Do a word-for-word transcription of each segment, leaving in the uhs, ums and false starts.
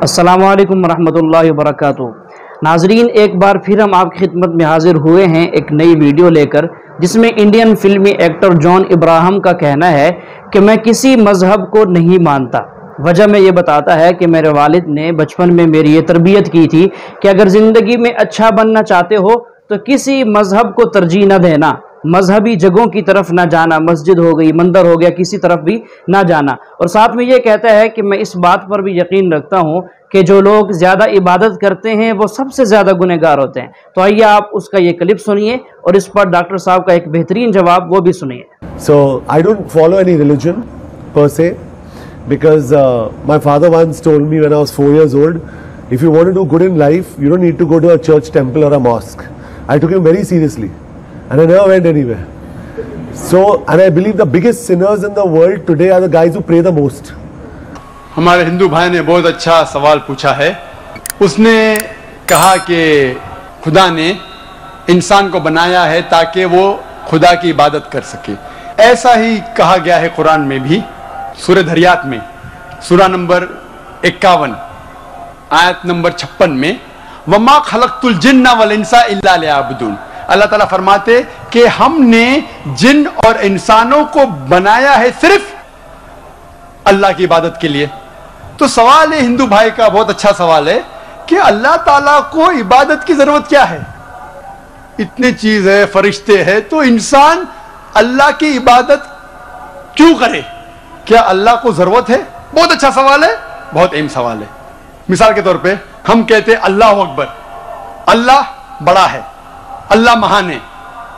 السلام علیکم ورحمۃ اللہ وبرکاتہ۔ ناظرین، ایک بار پھر ہم آپ کی خدمت میں حاضر ہوئے ہیں ایک نئی ویڈیو لے کر، جس میں انڈین فلمی ایکٹر جان ابراہیم کا کہنا ہے کہ میں کسی مذہب کو نہیں مانتا۔ وجہ میں یہ بتاتا ہے کہ میرے والد نے بچپن میں میری یہ تربیت کی تھی کہ اگر زندگی میں اچھا بننا چاہتے ہو تو کسی مذہب کو ترجیح نہ دینا، مذہبی جگہوں کی طرف نہ جانا، مسجد ہو گئی، مندر ہو گیا، کسی طرف بھی نہ جانا۔ اور ساتھ میں یہ کہتا ہے کہ میں اس بات پر بھی یقین رکھتا ہوں کہ جو لوگ زیادہ عبادت کرتے ہیں وہ سب سے زیادہ گنہگار ہوتے ہیں۔ تو آئیے آپ اس کا یہ کلپ سنیے اور اس پر ڈاکٹر صاحب کا ایک بہترین جواب وہ بھی سنیے۔ So I don't follow any religion per se because uh, my father once told me when I was four years old, if you want to do good in life, you don't need to go to a church, temple or a mosque. I took him very seriously and I never went anywhere. So, and I believe the biggest sinners in the world today are the guys who pray the most. ہمارے ہندو بھائی نے بہت اچھا سوال پوچھا ہے۔ اس نے کہا کہ خدا نے انسان کو بنایا ہے تاکہ وہ خدا کی عبادت کر سکے۔ ایسا ہی کہا گیا ہے قرآن میں بھی، سورہ دھریات میں، سورہ نمبر اکاون آیت نمبر چھپن میں، وَمَا خَلَقْتُ الْجِنَّ وَالْإِنسَ إِلَّا لِيَعْبُدُونَ۔ اللہ تعالیٰ فرماتے کہ ہم نے جن اور انسانوں کو بنایا ہے صرف اللہ کی عبادت کے لیے۔ تو سوال ہے ہندو بھائی کا، بہت اچھا سوال ہے کہ اللہ تعالیٰ کو عبادت کی ضرورت کیا ہے؟ اتنے چیز ہے، فرشتے ہیں، تو انسان اللہ کی عبادت کیوں کرے؟ کیا اللہ کو ضرورت ہے؟ بہت اچھا سوال ہے، بہت اہم سوال ہے۔ مثال کے طور پہ ہم کہتے ہیں اللہ اکبر، اللہ بڑا ہے، اللہ مہان ہے۔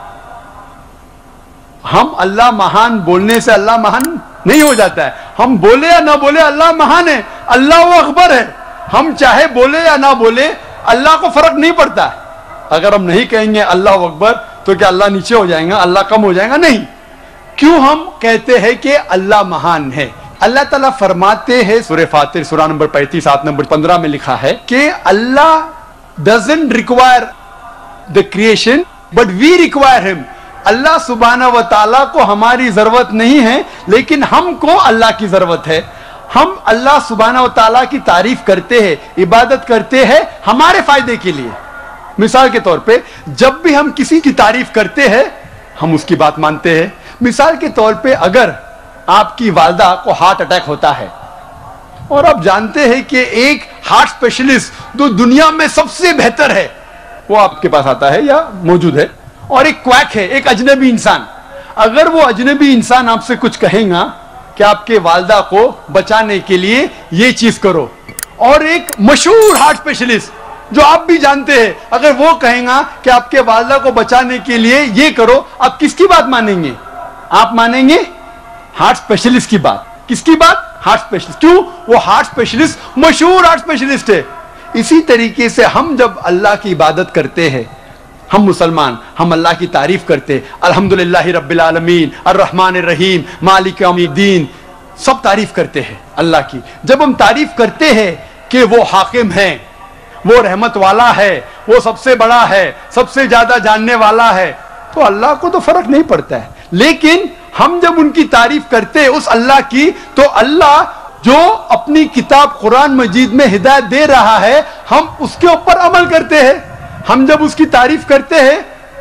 ہم اللہ مہان بولنے سے اللہ مہان نہیں ہو جاتا ہے۔ ہم بولے یا نہ بولے اللہ مہان ہے، اللہ اکبر ہے۔ ہم چاہے بولے یا نہ بولے اللہ کو فرق نہیں پڑتا ہے۔ اگر ہم نہیں کہیں گے اللہ اکبر تو کیا اللہ نیچے ہو جائیں گا، اللہ کم ہو جائیں گا؟ نہیں۔ کیوں ہم کہتے ہیں کہ اللہ مہان ہے؟ اللہ تعالیٰ فرماتے ہیں سورہ فاتر سورہ نمبر پینتیس آیت نمبر پندرہ میں لکھا ہے کہ اللہ doesn't require the creation but we require him۔ اللہ سبحانہ و تعالیٰ کو ہماری ضرورت نہیں ہے لیکن ہم کو اللہ کی ضرورت ہے۔ ہم اللہ سبحانہ و تعالیٰ کی تعریف کرتے ہیں، عبادت کرتے ہیں ہمارے فائدے کے لیے۔ مثال کے طور پہ جب بھی ہم کسی کی تعریف کرتے ہیں ہم اس کی بات مانتے ہیں۔ مثال کے طور پہ اگر آپ کی والدہ کو ہارٹ اٹیک ہوتا ہے اور آپ جانتے ہیں کہ ایک ہارٹ اسپیشلسٹ جو دنیا میں سب سے بہتر ہے وہ آپ کے پاس آتا ہے یا موجود ہے، اور ایک کویک ہے، ایک اجنبی انسان، اگر وہ اجنبی انسان آپ سے کچھ کہیں گا کہ آپ کے والدہ کو بچانے کے لیے یہ چیز کرو، اور ایک مشہور ہارٹ اسپیشلسٹ جو آپ بھی جانتے ہیں اگر وہ کہیں گا کہ آپ کے والدہ کو بچانے کے لیے یہ کرو، آپ کس کی بات مانیں گے؟ آپ مانیں گے ہارٹ اسپیشلسٹ کی بات۔ کس کی بات؟ Heart specialist. کیوں؟ وہ ہارٹ اسپیشلسٹ مشہور ہارٹ اسپیشلسٹ ہے۔ اسی طریقے سے ہم جب اللہ کی عبادت کرتے ہیں، ہم مسلمان، ہم اللہ کی تعریف کرتے، الحمدللہ رب العالمین، الرحمن الرحیم، مالک یوم الدین، سب تعریف کرتے ہیں اللہ کی۔ جب ہم تعریف کرتے ہیں کہ وہ حاکم ہیں، وہ رحمت والا ہے، وہ سب سے بڑا ہے، سب سے زیادہ جاننے والا ہے، تو اللہ کو تو فرق نہیں پڑتا ہے۔ لیکن ہم جب ان کی تعریف کرتے اس اللہ کی، تو اللہ جو اپنی کتاب قرآن مجید میں ہدایت دے رہا ہے ہم اس کے اوپر عمل کرتے ہیں۔ ہم جب اس کی تعریف کرتے ہیں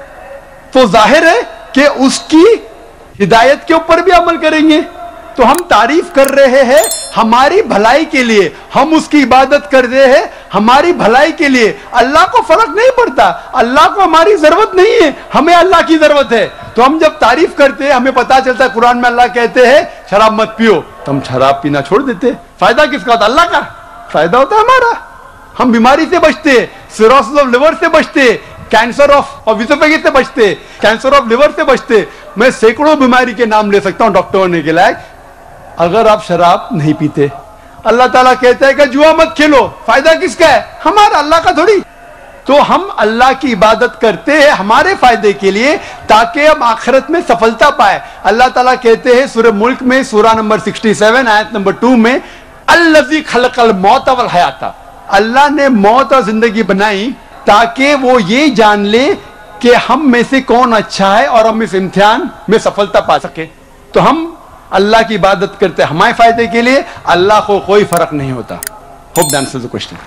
تو ظاہر ہے کہ اس کی ہدایت کے اوپر بھی عمل کریں گے۔ تو ہم تعریف کر رہے ہیں ہماری بھلائی کے لیے، ہم اس کی عبادت کر رہے ہیں ہماری بھلائی کے لیے۔ اللہ کو فرق نہیں پڑتا، اللہ کو ہماری ضرورت نہیں ہے، ہمیں اللہ کی ضرورت ہے۔ تو ہم جب تعریف کرتے ہیں ہمیں پتا چلتا ہے قرآن میں اللہ کہتے ہیں شراب مت پیو، تو ہم شراب پینا چھوڑ دیتے۔ فائدہ کس کا ہوتا ہے؟ اللہ کا فائدہ ہوتا ہے ہمارا۔ ہم بیماری سے بچتے، سیروسس آف لیور سے بچتے، کینسر آف اویسوفیگس سے بچتے، کینسر آف لیور سے بچتے۔ میں سینکڑوں بیماری کے نام لے سکتا ہوں ڈاکٹر ہونے کے لائق، اگر آپ شراب نہیں پیتے۔ اللہ تعالیٰ کہتا ہے کہ جوا مت کھیلو، فائدہ کس کا ہے؟ ہمارا، اللہ کا تھوڑی۔ تو ہم اللہ کی عبادت کرتے ہیں ہمارے فائدے کے لیے تاکہ ہم آخرت میں سفلتا پائے۔ اللہ تعالیٰ کہتے ہیں سورہ ملک میں سورہ نمبر سکسٹی سیون آیت نمبر ٹو میں، الذی خلق الموت والحیات، اللہ نے موت اور زندگی بنائی تاکہ وہ یہ جان لے کہ ہم میں سے کون اچھا ہے اور ہم اس امتحان میں سفلتا پا سکے۔ تو ہم اللہ کی عبادت کرتے ہمارے فائدے کے لیے، اللہ کو کوئی فرق نہیں ہوتا۔ Hope that answers the question.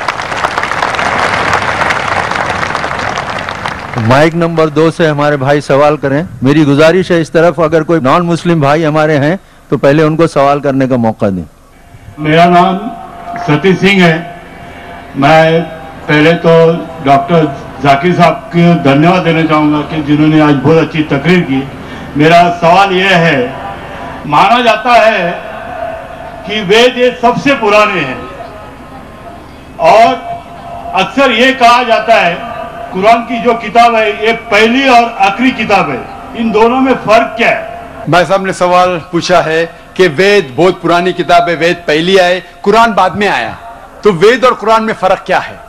Mike number दो से हमारे भाई सवाल करें। मेरी गुजारिश है इस तरफ अगर कोई नॉन मुस्लिम भाई हमारे हैं तो पहले उनको सवाल करने का मौका दें। मेरा नाम सतीश सिंह है। मैं पहले तो डॉक्टर जाकिर साहब को धन्यवाद देना चाहूँगा कि जिन्होंने आज बहुत अच्छी तकरीर की। मेरा सवाल यह है, माना जाता है कि वेद ये सबसे पुराने हैं और अक्सर ये कहा जाता है कुरान की जो किताब है ये पहली और आखिरी किताब है, इन दोनों में फर्क क्या है? भाई साहब ने सवाल पूछा है कि वेद बहुत पुरानी किताब है, वेद पहली आए, कुरान बाद में आया, तो वेद और कुरान में फर्क क्या है?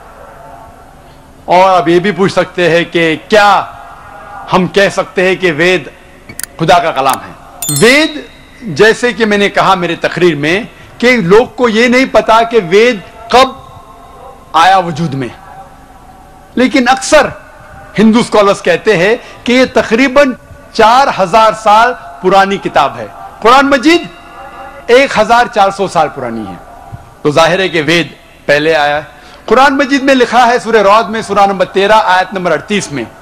और अब ये भी पूछ सकते हैं कि क्या हम कह सकते हैं कि वेद खुदा का कलाम है? वेद, जैसे कि मैंने कहा मेरे तकरीर में, कि लोग को ये नहीं पता कि वेद कब आया वजूद में, लेकिन अक्सर हिंदू स्कॉलर्स कहते हैं कि ये तकरीबन चार हजार साल पुरानी किताब है। कुरान मजीद एक हजार चार सौ साल पुरानी है, तो जाहिर है कि वेद पहले आया है। कुरान मजीद में लिखा है सूरह रौद में सूरह नंबर तेरह आयत नंबर अड़तीस में,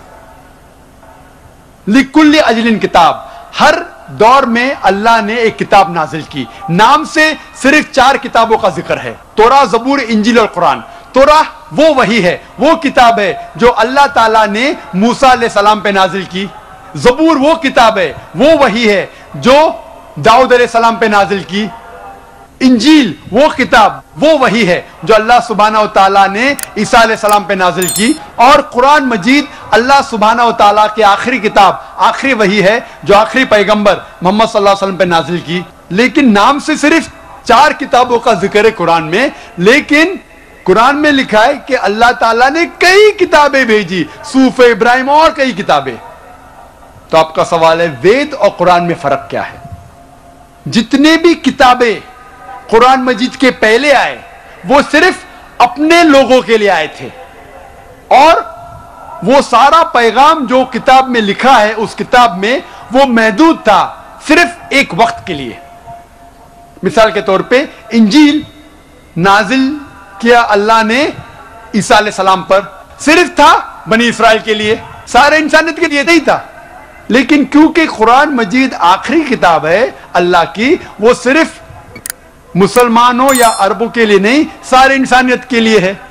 लिकुल्ली अजलिन किताब, हर दौर में अल्लाह ने एक किताब नाजिल की। नाम से सिर्फ चार किताबों का जिक्र है, तौरात, ज़बूर, इंजील और कुरान। तौरात वो वही है, वो किताब है जो अल्लाह ताला ने मूसा अलैहि सलाम पे नाजिल की। ज़बूर वो किताब है, वो वही है जो दाऊद अलैहि सलाम पे नाजिल की। इंजील वो किताब, वो वही है जो अल्लाह सुब्हानहू व तआला ने ईसा अलैहि सलाम पे नाजिल की। और कुरान मजीद अल्लाह सुब्हानहू व तआला की आखिरी किताब, आखिरी वही है जो आखिरी पैगंबर मोहम्मद सल्लल्लाहु अलैहि वसल्लम पे नाजिल की। लेकिन नाम से सिर्फ चार किताबों का जिक्र है कुरान में, लेकिन कुरान में लिखा है कि अल्लाह ताला ने कई किताबें भेजी, सूफ इब्राहिम और कई किताबें। तो आपका सवाल है वेद और कुरान में फर्क क्या है? जितने भी किताबें कुरान मजीद के पहले आए वो सिर्फ अपने लोगों के लिए आए थे, और वो सारा पैगाम जो किताब में लिखा है उस किताब में वो महदूद था सिर्फ एक वक्त के लिए। मिसाल के तौर पे इंजील नाजिल किया अल्लाह ने ईसा अलैहि सलाम पर, सिर्फ था बनी इस्राइल के लिए, सारे इंसानियत के लिए नहीं था। लेकिन क्योंकि कुरान मजीद आखिरी किताब है अल्लाह की, वो सिर्फ मुसलमानों या अरबों के लिए नहीं, सारे इंसानियत के लिए है।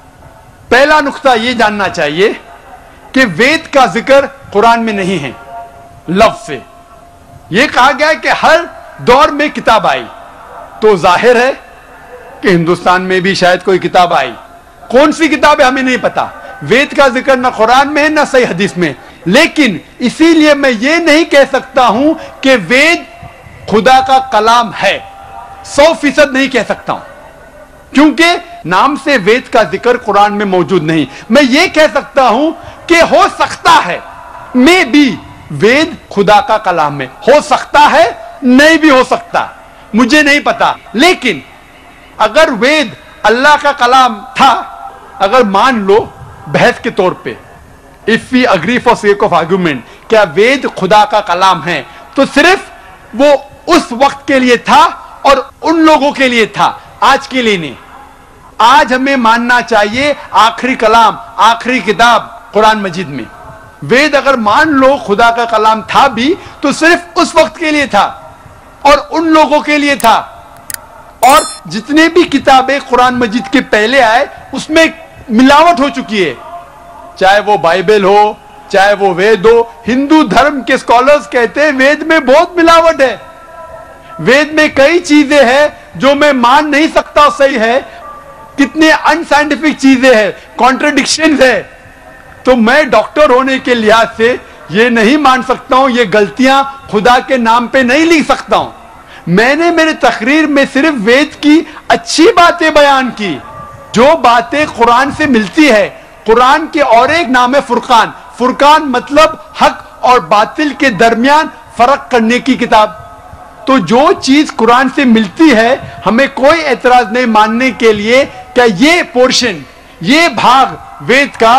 पहला नुक्ता यह जानना चाहिए कि वेद का जिक्र कुरान में नहीं है। लफ्ज से यह कहा गया है कि हर दौर में किताब आई, तो जाहिर है कि हिंदुस्तान में भी शायद कोई किताब आई। कौन सी किताब है हमें नहीं पता। वेद का जिक्र ना कुरान में है ना सही हदीस में। लेकिन इसीलिए मैं ये नहीं कह सकता हूं कि वेद खुदा का कलाम है, सौ फीसद नहीं कह सकता हूं, क्योंकि नाम से वेद का जिक्र कुरान में मौजूद नहीं। मैं ये कह सकता हूं कि हो सकता है, मे बी वेद खुदा का कलाम में हो सकता है, नहीं भी हो सकता, मुझे नहीं पता। लेकिन अगर वेद अल्लाह का कलाम था, अगर मान लो बहस के तौर पे, if we agree for sake of argument, क्या वेद खुदा का कलाम है, तो सिर्फ वो उस वक्त के लिए था और उन लोगों के लिए था, आज के लिए नहीं। आज हमें मानना चाहिए आखिरी कलाम, आखिरी किताब कुरान मजीद में। वेद अगर मान लो खुदा का कलाम था भी, तो सिर्फ उस वक्त के लिए था और उन लोगों के लिए था। और जितने भी किताबें कुरान मजीद के पहले आए उसमें मिलावट हो चुकी है, चाहे वो बाइबल हो, चाहे वो वेद हो। हिंदू धर्म के स्कॉलर्स कहते हैं वेद में बहुत मिलावट है, वेद में कई चीजें हैं जो मैं मान नहीं सकता सही है, कितने अनसाइंटिफिक चीजें हैं, कॉन्ट्रडिक्शंस है। तो मैं डॉक्टर होने के लिहाज से ये नहीं मान सकता हूं, ये गलतियां खुदा के नाम पे नहीं लिख सकता हूं। मैंने मेरे तकरीर में सिर्फ वेद की अच्छी बातें बयान की, जो बातें कुरान से मिलती है। कुरान के और एक नाम है फुरकान। फुरकान मतलब हक और बातिल के दरमियान फर्क करने की किताब। तो जो चीज कुरान से मिलती है हमें कोई एतराज नहीं मानने के लिए क्या ये पोर्शन, ये भाग वेद का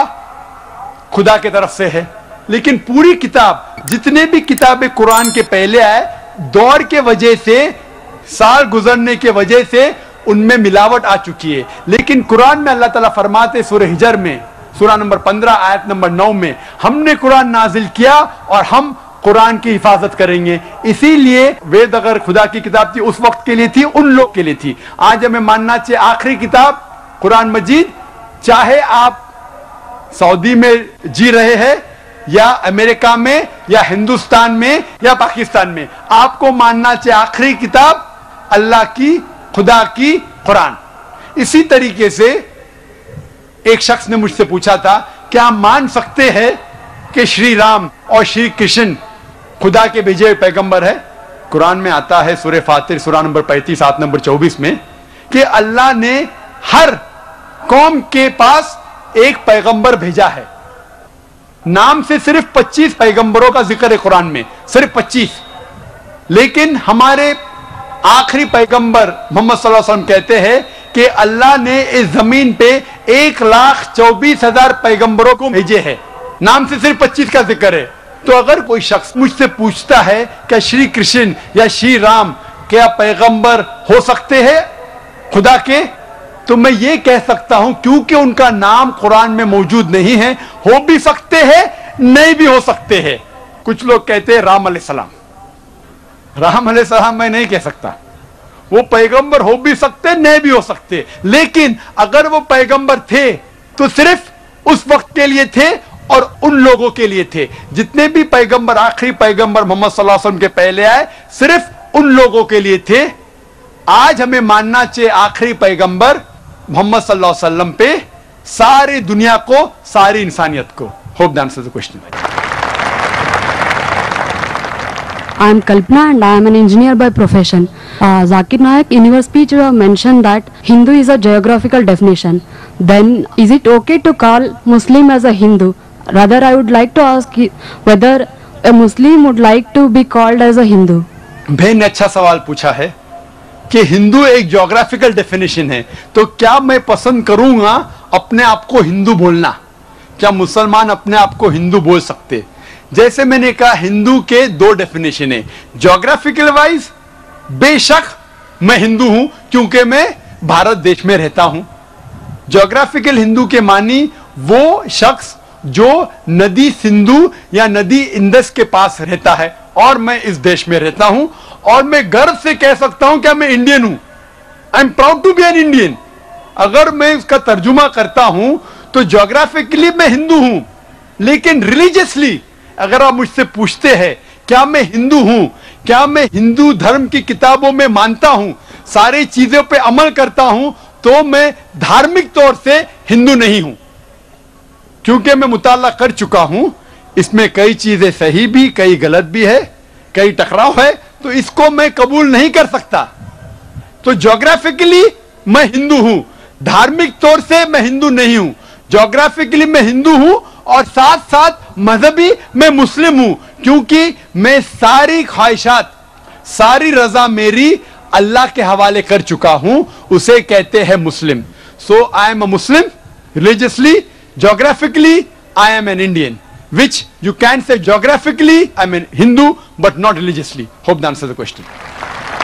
खुदा की तरफ से है। लेकिन पूरी किताब, जितने भी किताबें कुरान के पहले आए, दौर के वजह से, साल गुजरने के वजह से ان میں ملاوٹ آ چکی ہے. لیکن قرآن میں اللہ تعالیٰ فرماتے سورہ ہجر میں سورہ نمبر پندرہ آیت نمبر نو میں ہم نے قرآن نازل کیا اور ہم قرآن کی حفاظت کریں گے. اسی لیے وید اگر خدا کی کتاب تھی اس وقت کے لیے تھی, ان لوگ کے لیے تھی. آج ہمیں ماننا چاہیے آخری کتاب قرآن مجید, چاہے آپ سعودی میں جی رہے ہیں یا امریکہ میں یا ہندوستان میں یا پاکستان میں, آپ کو ماننا چاہیے آخری کتاب اللہ کی, خدا کی قرآن. اسی طریقے سے ایک شخص نے مجھ سے پوچھا تھا کیا مان سکتے ہیں کہ شری رام اور شری کرشن خدا کے بھیجے ہوئے پیغمبر ہے؟ قرآن میں آتا ہے سورہ فاتر سورہ نمبر پینتیس آیت نمبر چوبیس میں کہ اللہ نے ہر قوم کے پاس ایک پیغمبر بھیجا ہے. نام سے صرف پچیس پیغمبروں کا ذکر ہے قرآن میں, صرف پچیس. لیکن ہمارے آخری پیغمبر محمد صلی اللہ علیہ وسلم کہتے ہیں کہ اللہ نے اس زمین پہ ایک لاکھ چوبیس ہزار پیغمبروں کو بھیجے ہیں, نام سے صرف پچیس کا ذکر ہے. تو اگر کوئی شخص مجھ سے پوچھتا ہے کہ شری کرشن یا شری رام کیا پیغمبر ہو سکتے ہیں خدا کے, تو میں یہ کہہ سکتا ہوں کیونکہ ان کا نام قرآن میں موجود نہیں ہے, ہو بھی سکتے ہیں نہیں بھی ہو سکتے ہیں. کچھ لوگ کہتے ہیں رام علیہ السلام, رام علیہ السلام میں نہیں کہہ سکتا, وہ پیغمبر ہو بھی سکتے نہیں بھی ہو سکتے. لیکن اگر وہ پیغمبر تھے تو صرف اس وقت کے لیے تھے اور ان لوگوں کے لیے تھے. جتنے بھی پیغمبر آخری پیغمبر محمد صلی اللہ علیہ وسلم کے پہلے آئے صرف ان لوگوں کے لیے تھے. آج ہمیں ماننا چاہیے آخری پیغمبر محمد صلی اللہ علیہ وسلم پہ ساری دنیا کو, ساری انسانیت کو. Hope that answers the question. I am Kalpana and I am an engineer by profession. Uh, Zakir Naik, in your speech you have mentioned that Hindu is a geographical definition. Then is it okay to call Muslim as a Hindu? Rather, I would like to ask you whether a Muslim would like to be called as a Hindu. بہن نے اچھا سوال پوچھا ہے کہ ہندو ایک geographical definition ہے, تو کیا میں پسند کروں گا اپنے آپ کو ہندو بولنا؟ کیا مسلمان اپنے آپ کو ہندو بول سکتے؟ جیسے میں نے کہا ہندو کے دو ڈیفینیشن ہیں. جغرافیکل وائز بے شک میں ہندو ہوں کیونکہ میں بھارت دیش میں رہتا ہوں. جغرافیکل ہندو کے معنی وہ شخص جو ندی سندھو یا ندی اندس کے پاس رہتا ہے اور میں اس دیش میں رہتا ہوں, اور میں گرو سے کہہ سکتا ہوں کہ میں انڈین ہوں. I am proud to be an Indian. اگر میں اس کا ترجمہ کرتا ہوں تو جغرافیکلی میں ہندو ہوں, لیکن ریلیجیسلی اگر آپ مجھ سے پوچھتے ہیں کیا میں ہندو ہوں, کیا میں ہندو دھرم کی کتابوں میں مانتا ہوں, ساری چیزوں پہ عمل کرتا ہوں, تو میں دھارمک طور سے ہندو نہیں ہوں. کیونکہ میں مطالعہ کر چکا ہوں, اس میں کئی چیزیں صحیح بھی کئی غلط بھی ہے, کئی ٹکراؤ ہے, تو اس کو میں قبول نہیں کر سکتا. تو جغرافیکلی میں ہندو ہوں, دھارمک طور سے میں ہندو نہیں ہوں. جغرافیکلی میں ہندو ہوں اور ساتھ ساتھ مذہبی میں مسلم ہوں, کیونکہ میں ساری خواہشات ساری رضا میری اللہ کے حوالے کر چکا ہوں, اسے کہتے ہیں مسلم. So I am a Muslim religiously. Geographically, I am an Indian, which you can say geographically, I am a Hindu, but not religiously. Hope that answers the question.